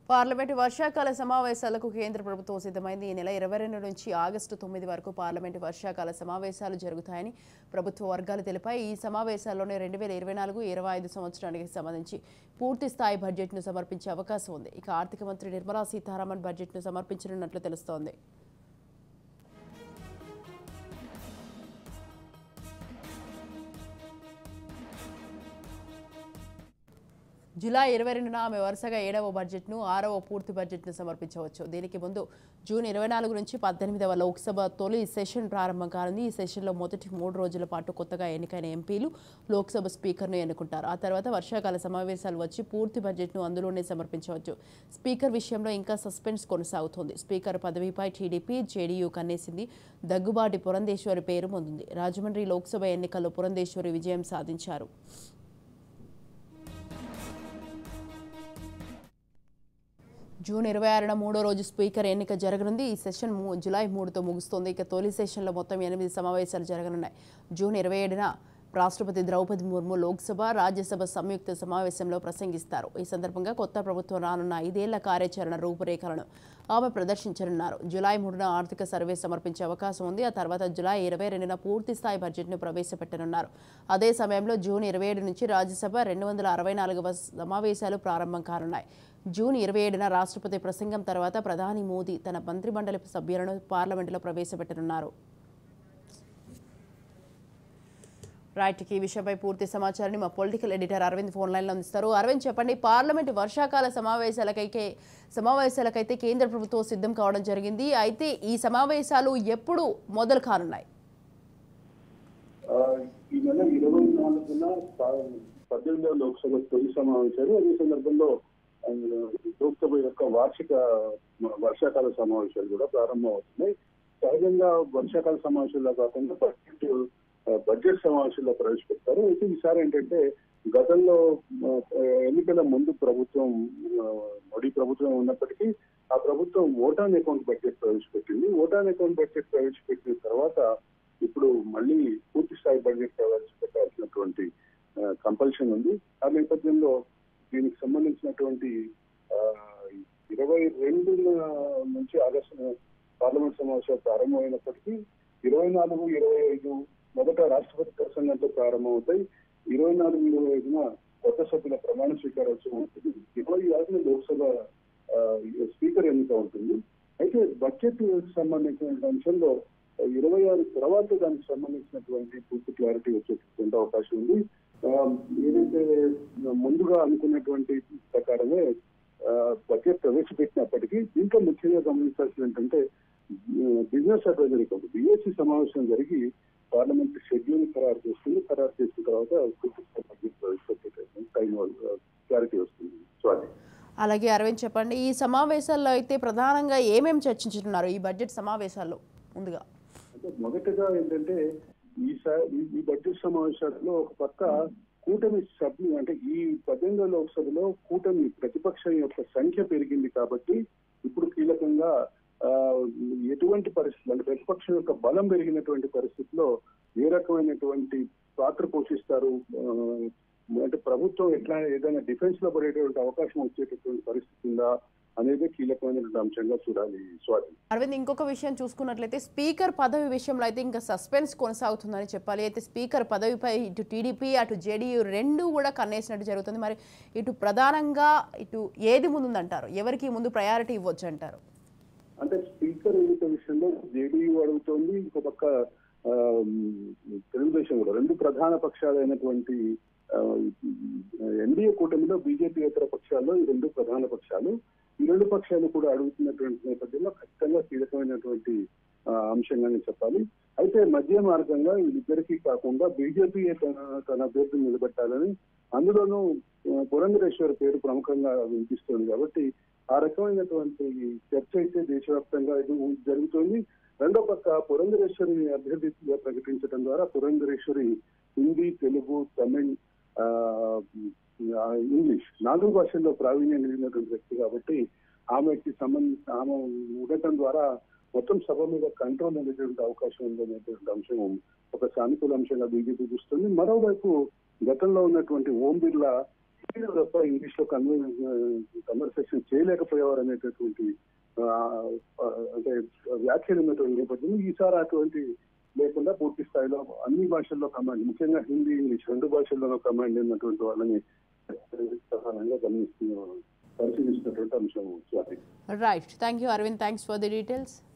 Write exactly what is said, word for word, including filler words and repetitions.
Parliament వర్షాకాల సమావేశాలకు కేంద్ర ప్రభుత్వం సిద్ధమైంది. ఈ నెల ఇరవై రెండు నుంచి ఆగస్టు తొమ్మిది వరకు పార్లమెంటు వర్షాకాల సమావేశాలు జరుగుతాయని ప్రభుత్వ వర్గాలు తెలిపాయి. ఈ సమావేశాల్లోనే రెండు వేల ఇరవై నాలుగు ఇరవై ఐదు సంవత్సరానికి సంబంధించి పూర్తి స్థాయి బడ్జెట్ను సమర్పించే అవకాశం ఉంది. ఇక ఆర్థిక మంత్రి నిర్మలా సీతారామన్ బడ్జెట్ను సమర్పించనున్నట్లు తెలుస్తోంది. జూలై ఇరవై రెండున ఆమె వరుసగా ఏడవ బడ్జెట్ను ఆరవ పూర్తి బడ్జెట్ను సమర్పించవచ్చు. దీనికి ముందు జూన్ ఇరవై నాలుగు నుంచి పద్దెనిమిదవ లోక్సభ తొలి సెషన్ ప్రారంభం కానుంది. ఈ సెషన్లో మొదటి మూడు రోజుల పాటు కొత్తగా ఎన్నికైన ఎంపీలు లోక్సభ స్పీకర్ను ఎన్నుకుంటారు. ఆ తర్వాత వర్షాకాల సమావేశాలు వచ్చి పూర్తి బడ్జెట్ను అందులోనే సమర్పించవచ్చు. స్పీకర్ విషయంలో ఇంకా సస్పెన్స్ కొనసాగుతోంది. స్పీకర్ పదవిపై టీడీపీ, జేడీయూ కన్నేసింది. దగ్గుబాటి పురంధేశ్వరి పేరు పొందింది. రాజమండ్రి లోక్సభ ఎన్నికల్లో పురంధేశ్వరి విజయం సాధించారు. జూన్ ఇరవై ఆరున మూడో రోజు స్పీకర్ ఎన్నిక జరగనుంది. ఈ సెషన్ జూలై మూడుతో ముగుస్తుంది. ఇక తొలి సెషన్లో మొత్తం ఎనిమిది సమావేశాలు జరగనున్నాయి. జూన్ ఇరవై ఏడున రాష్ట్రపతి ద్రౌపది ముర్ము లోక్సభ, రాజ్యసభ సంయుక్త సమావేశంలో ప్రసంగిస్తారు. ఈ సందర్భంగా కొత్త ప్రభుత్వం రానున్న ఐదేళ్ల కార్యాచరణ రూపురేఖలను ఆమె ప్రదర్శించనున్నారు. జూలై మూడున ఆర్థిక సర్వే సమర్పించే అవకాశం ఉంది. ఆ తర్వాత జూలై ఇరవై రెండున పూర్తి స్థాయి బడ్జెట్ను ప్రవేశపెట్టనున్నారు. అదే సమయంలో జూన్ ఇరవై ఏడు నుంచి రాజ్యసభ రెండు వందల అరవై నాలుగవ సమావేశాలు ప్రారంభం కానున్నాయి. జూన్ ఇరవై ఏడున రాష్ట్రపతి ప్రసంగం తర్వాత ప్రధాని మోదీ తన మంత్రిమండలి సభ్యులను పార్లమెంటులో ప్రవేశపెట్టనున్నారు. రైట్, ఈ విషయంపై పూర్తి సమాచారాన్ని మా పొలిటికల్ ఎడిటర్ అరవింద్ ఫోన్ లైన్లో అందిస్తారు. అరవింద్, చెప్పండి, పార్లమెంటు వర్షాకాల సమావేశాలకైతే సమావేశాలకైతే కేంద్ర ప్రభుత్వం సిద్ధం కావడం జరిగింది. అయితే ఈ సమావేశాలు ఎప్పుడు మొదలు కానున్నాయి? ఈ నెల ఇరవై నాలుగున పద్దెనిమిదవ లోక్సభ తొలి సమావేశాలు, అదే సందర్భంలో లోక్సభ యొక్క వార్షిక వర్షాకాల సమావేశాలు కూడా ప్రారంభం అవుతున్నాయి. సహజంగా వర్షాకాల సమావేశాల్లో కాకుండా బడ్జెట్ బడ్జెట్ సమావేశాల్లో ప్రవేశపెడతారు. అయితే ఈసారి ఏంటంటే గతంలో ఎన్నికల ముందు ప్రభుత్వం మోడీ ప్రభుత్వం ఉన్నప్పటికీ ఆ ప్రభుత్వం ఓటాన్ అకౌంట్ బడ్జెట్ ప్రవేశపెట్టింది. ఓటాన్ అకౌంట్ బడ్జెట్ ప్రవేశపెట్టిన తర్వాత ఇప్పుడు మళ్ళీ పూర్తి స్థాయి బడ్జెట్ ప్రవేశపెట్టాల్సినటువంటి కంపల్షన్ ఉంది. ఆ నేపథ్యంలో దీనికి సంబంధించినటువంటి ఇరవై రెండు నుంచి ఆగస్టు పార్లమెంట్ సమావేశాలు ప్రారంభమైనప్పటికీ ఇరవై నాలుగు ఇరవై ఐదు మొదట రాష్ట్రపతి ప్రసంగంతో ప్రారంభమవుతాయి. ఇరవై నాలుగు ఇరవై ఐదున కొత్త సభ్యుల ప్రమాణ స్వీకారోత్సవం ఉంటుంది. ఇరవై ఆరున లోక్సభ స్పీకర్ ఎన్నిక ఉంటుంది. అయితే బడ్జెట్ సంబంధించిన అంశంలో ఇరవై ఆరు తర్వాత దానికి సంబంధించినటువంటి పూర్తి క్లారిటీ వచ్చేటువంటి అవకాశం ఉంది. ఏదైతే ముందుగా అనుకున్నటువంటి ప్రకారమే బడ్జెట్ ప్రవేశపెట్టినప్పటికీ ఇంకా ముఖ్యంగా గమనించాల్సింది ఏంటంటే బిజినెస్ అడ్వైజరీ కమిటీ బిఎస్సి సమావేశం జరిగి పార్లమెంట్ షెడ్యూల్ ఖరారు చేస్తుంది. ఖరారు చేసిన తర్వాత బడ్జెట్ ప్రవేశపెట్టే టైం క్లారిటీ వస్తుంది. సో అది అలాగే అరవింద్, చెప్పండి, ఈ సమావేశాల్లో అయితే ప్రధానంగా ఏమేమి చర్చించుతున్నారు ఈ బడ్జెట్ సమావేశాల్లో? ముందుగా అంటే మొదటగా ఏంటంటే ఈసారి ఈ బడ్జెట్ సమావేశాల్లో ఒక పక్క కూటమి సభ్యులు అంటే ఈ పద్దెనిమిదో లోక్సభలో కూటమి ప్రతిపక్షం యొక్క సంఖ్య పెరిగింది కాబట్టి ఇప్పుడు కీలకంగా ఎటువంటి పరిస్థితులు అంటే ప్రతిపక్షం యొక్క బలం పెరిగినటువంటి పరిస్థితుల్లో ఏ రకమైనటువంటి పాత్ర పోషిస్తారు, అంటే ప్రభుత్వం ఎట్లా ఏదైనా డిఫెన్స్ లో పడేటువంటి అవకాశం వచ్చేటటువంటి పరిస్థితి ఉందా అనేది కీలకమైనటువంటి అంశంగా చూడాలి. స్వాతి అరవింద్, ఇంకొక విషయం చూసుకున్నట్లయితే స్పీకర్ పదవి విషయంలో అయితే ఇంకా సస్పెన్స్ కొనసాగుతుందని చెప్పాలి. అయితే స్పీకర్ పదవిపై ఇటు టీడీపీ అటు జేడీయూ రెండు కూడా కన్నేసినట్టు జరుగుతుంది. మరి ఇటు ప్రధానంగా ఇటు ఏది ముందుందంటారు? ఎవరికి ముందు ప్రయారిటీ ఇవ్వచ్చు అంటారు? అంటే స్పీకర్ ఎన్నిక విషయంలో జేడీయూ అడుగుతోంది, ఇంకో పక్క తెలుగుదేశం కూడా, రెండు ప్రధాన పక్షాలైనటువంటి ఎన్డీఏ కూటమిలో బీజేపీ ఇతర పక్షాల్లో ఈ రెండు ప్రధాన పక్షాలు ఈ రెండు పక్షాలు కూడా అడుగుతున్నటువంటి నేపథ్యంలో ఖచ్చితంగా కీలకమైనటువంటి అంశంగానే చెప్పాలి. అయితే మధ్య మార్గంగా వీళ్ళిద్దరికీ కాకుండా బీజేపీ తన తన అభ్యర్థిని నిలబెట్టాలని, అందులోనూ పురంధరేశ్వరి పేరు ప్రముఖంగా వినిపిస్తుంది కాబట్టి ఆ రకమైనటువంటి చర్చ అయితే దేశవ్యాప్తంగా ఇది జరుగుతుంది. రెండో పక్క పురంధరేశ్వరి అభ్యర్థిగా ప్రకటించడం ద్వారా పురంధరేశ్వరి హిందీ, తెలుగు, తమిళ్, ఇంగ్లీష్ నాలుగు భాషల్లో ప్రావీణ్యం కలిగినటువంటి వ్యక్తి కాబట్టి ఆమెకి సంబంధించి ఆమె ఉండటం ద్వారా మొత్తం సభ మీద కంట్రోల్ అనేటువంటి అవకాశం ఉందనేటువంటి అంశం ఒక సానుకూల అంశంగా బీజేపీ చూస్తుంది. మరోవైపు గతంలో ఉన్నటువంటి ఓం బిర్లా తప్ప ఇంగ్లీష్ లో కన్వే కన్వర్సేషన్ చేయలేకపోయేవారు అనేటటువంటి అంటే వ్యాఖ్యలు ఉన్నటువంటి నేపథ్యంలో ఈసారి అటువంటి లేకుండా పూర్తి స్థాయిలో అన్ని భాషల్లో కమాండ్, ముఖ్యంగా హిందీ ఇంగ్లీష్ రెండు భాషల్లోనూ కమాండ్ ఉన్నటువంటి వాళ్ళని ప్రధానంగా గమనిస్తున్న పరిశీలిస్తున్నటువంటి అంశం. Right, thank you Arvind, thanks for the details.